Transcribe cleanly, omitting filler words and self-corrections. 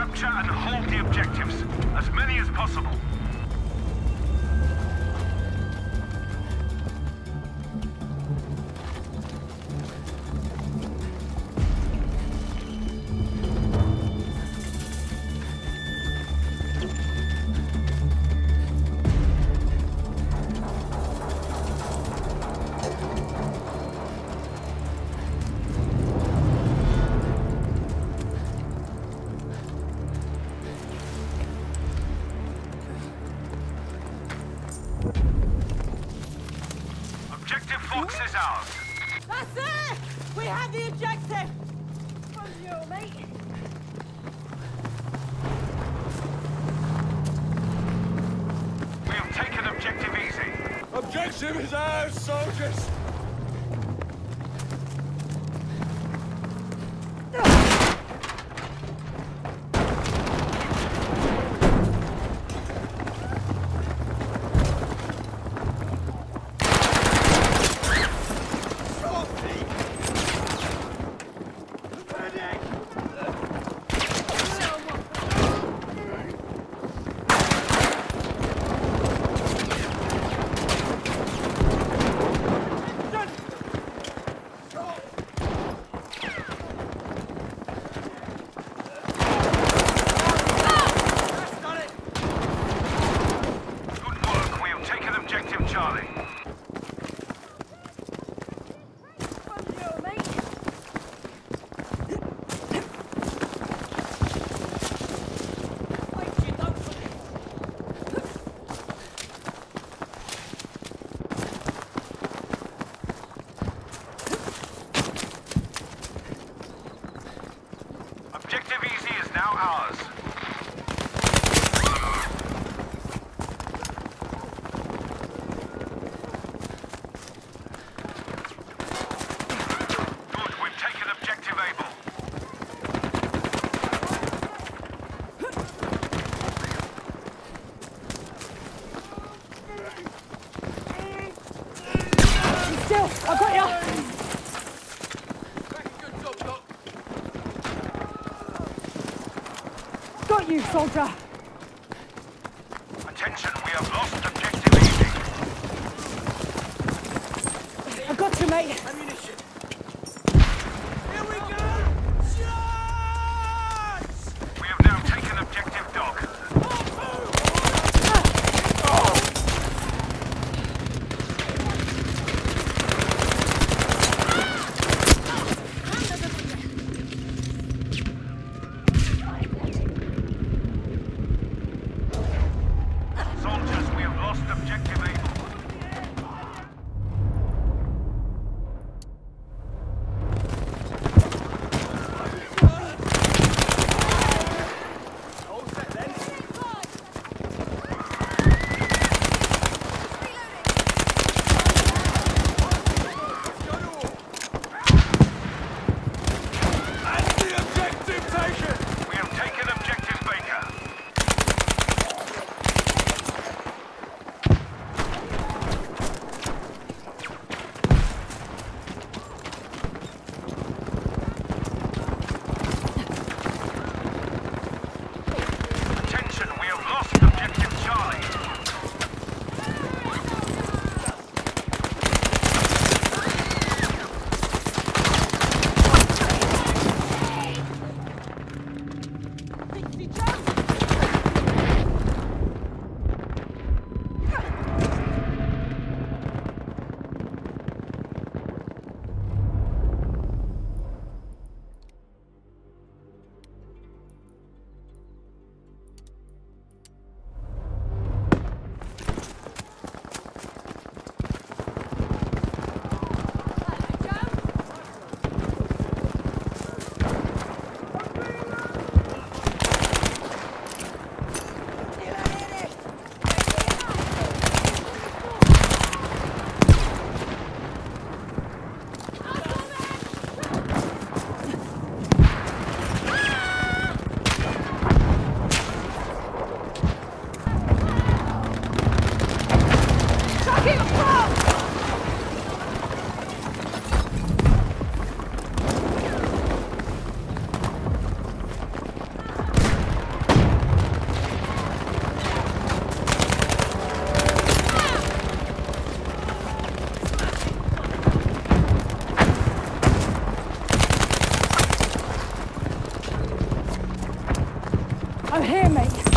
Capture and hold the objectives. As many as possible. Objective Fox is ours. That's it! We have the objective! Bonjour, mate. We have taken objective easy. Objective is ours, soldiers! Objective easy is now ours. Good, we've taken objective Able. Still, I've got you! Got you, soldier! Attention, we have lost objective easy. I got you, mate! Ammunition! Here we go! Shots! We have now taken objective Dog. Soldiers, we have lost objective Able. I'm here, mate.